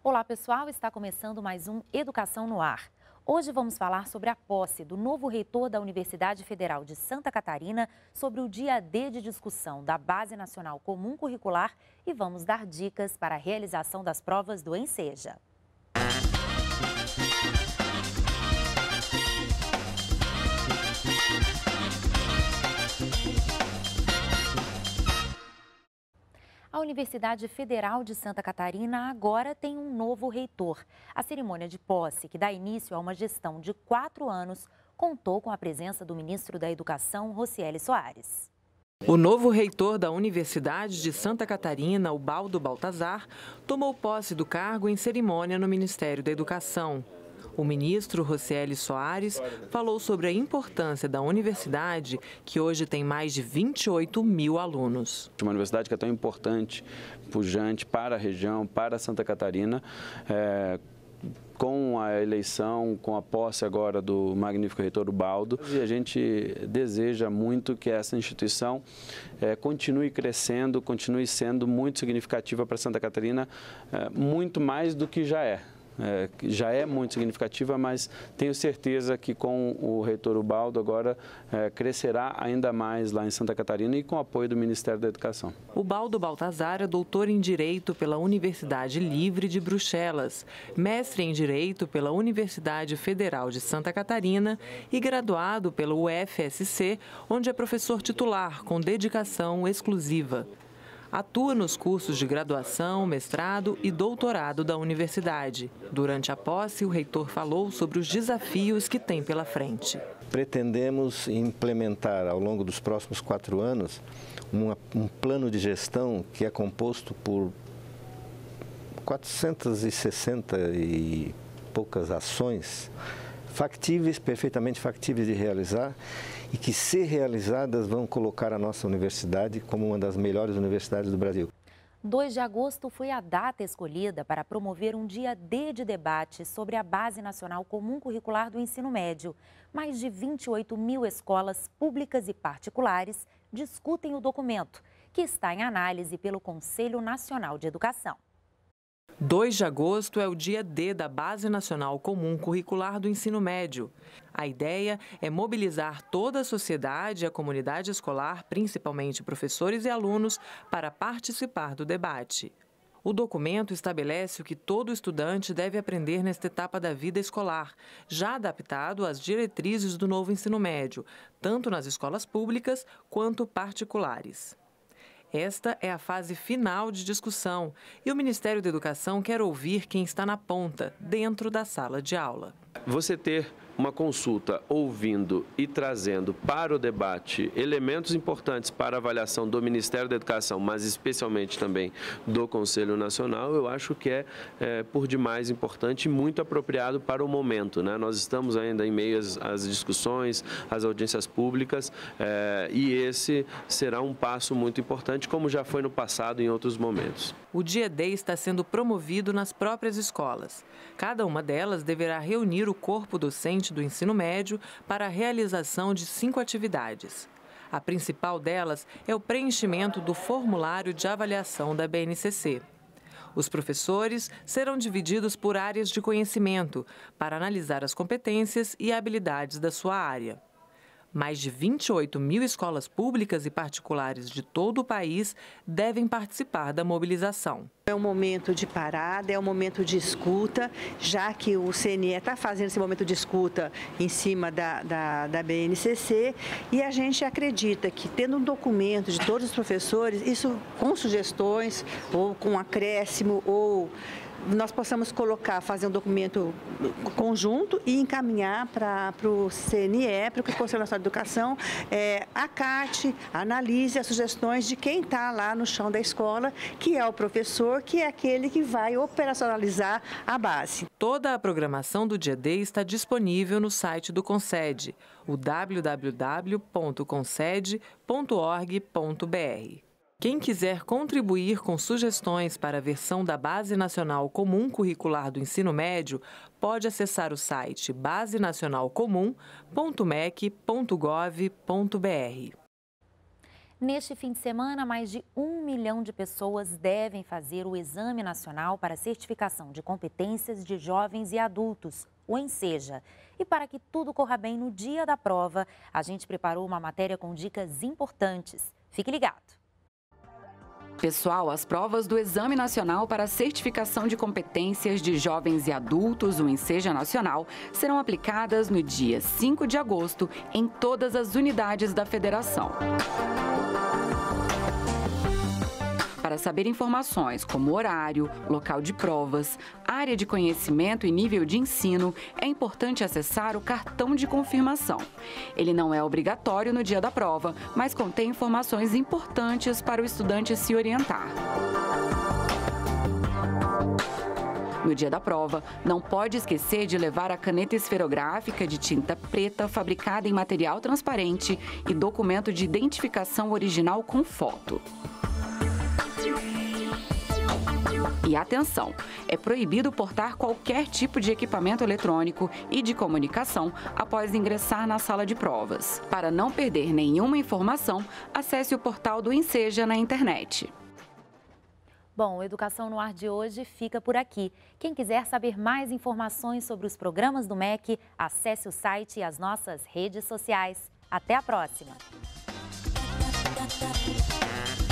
Olá pessoal, está começando mais um Educação no Ar. Hoje vamos falar sobre a posse do novo reitor da Universidade Federal de Santa Catarina, sobre o dia D de discussão da Base Nacional Comum Curricular e vamos dar dicas para a realização das provas do Enseja. A Universidade Federal de Santa Catarina agora tem um novo reitor. A cerimônia de posse, que dá início a uma gestão de 4 anos, contou com a presença do ministro da Educação, Rocieli Soares. O novo reitor da Universidade de Santa Catarina, Ubaldo Baltazar, tomou posse do cargo em cerimônia no Ministério da Educação. O ministro Rocieli Soares falou sobre a importância da universidade, que hoje tem mais de 28 mil alunos. Uma universidade que é tão importante, pujante para a região, para Santa Catarina, com a eleição, com a posse agora do magnífico reitor Ubaldo, e a gente deseja muito que essa instituição continue crescendo, continue sendo muito significativa para Santa Catarina, muito mais do que já é. Já é muito significativa, mas tenho certeza que com o reitor Ubaldo agora crescerá ainda mais lá em Santa Catarina e com o apoio do Ministério da Educação. Ubaldo Baltazar é doutor em Direito pela Universidade Livre de Bruxelas, mestre em Direito pela Universidade Federal de Santa Catarina e graduado pela UFSC, onde é professor titular com dedicação exclusiva. Atua nos cursos de graduação, mestrado e doutorado da universidade. Durante a posse, o reitor falou sobre os desafios que tem pela frente. Pretendemos implementar ao longo dos próximos 4 anos um plano de gestão que é composto por 460 e poucas ações factíveis, perfeitamente factíveis de realizar e que, se realizadas, vão colocar a nossa universidade como uma das melhores universidades do Brasil. 2 de agosto foi a data escolhida para promover um dia D de debate sobre a Base Nacional Comum Curricular do Ensino Médio. Mais de 28 mil escolas públicas e particulares discutem o documento, que está em análise pelo Conselho Nacional de Educação. 2 de agosto é o dia D da Base Nacional Comum Curricular do Ensino Médio. A ideia é mobilizar toda a sociedade e a comunidade escolar, principalmente professores e alunos, para participar do debate. O documento estabelece o que todo estudante deve aprender nesta etapa da vida escolar, já adaptado às diretrizes do novo ensino médio, tanto nas escolas públicas quanto particulares. Esta é a fase final de discussão e o Ministério da Educação quer ouvir quem está na ponta, dentro da sala de aula. Você ter uma consulta ouvindo e trazendo para o debate elementos importantes para a avaliação do Ministério da Educação, mas especialmente também do Conselho Nacional, eu acho que é por demais importante e muito apropriado para o momento, né? Nós estamos ainda em meio às discussões, às audiências públicas, e esse será um passo muito importante, como já foi no passado em outros momentos. O Dia D está sendo promovido nas próprias escolas. Cada uma delas deverá reunir o corpo docente do ensino médio para a realização de 5 atividades. A principal delas é o preenchimento do formulário de avaliação da BNCC. Os professores serão divididos por áreas de conhecimento para analisar as competências e habilidades da sua área. Mais de 28 mil escolas públicas e particulares de todo o país devem participar da mobilização. É um momento de parada, é um momento de escuta, já que o CNE está fazendo esse momento de escuta em cima da BNCC, e a gente acredita que, tendo um documento de todos os professores, isso com sugestões ou com acréscimo, ou nós possamos fazer um documento conjunto e encaminhar para o CNE, para o Conselho Nacional de Educação, acate, analise as sugestões de quem está lá no chão da escola, que é o professor, que é aquele que vai operacionalizar a base. Toda a programação do Dia D está disponível no site do CONSED, o www.conced.org.br. Quem quiser contribuir com sugestões para a versão da Base Nacional Comum Curricular do Ensino Médio, pode acessar o site basenacionalcomum.mec.gov.br. Neste fim de semana, mais de 1 milhão de pessoas devem fazer o Exame Nacional para Certificação de Competências de Jovens e Adultos, o ENSEJA. E para que tudo corra bem no dia da prova, a gente preparou uma matéria com dicas importantes. Fique ligado! Pessoal, as provas do Exame Nacional para Certificação de Competências de Jovens e Adultos, o ENSEJA Nacional, serão aplicadas no dia 5 de agosto em todas as unidades da federação. Para saber informações como horário, local de provas, área de conhecimento e nível de ensino, é importante acessar o cartão de confirmação. Ele não é obrigatório no dia da prova, mas contém informações importantes para o estudante se orientar. No dia da prova, não pode esquecer de levar a caneta esferográfica de tinta preta fabricada em material transparente e documento de identificação original com foto. E atenção, é proibido portar qualquer tipo de equipamento eletrônico e de comunicação após ingressar na sala de provas. Para não perder nenhuma informação, acesse o portal do ENSEJA na internet. Bom, o Educação no Ar de hoje fica por aqui. Quem quiser saber mais informações sobre os programas do MEC, acesse o site e as nossas redes sociais. Até a próxima!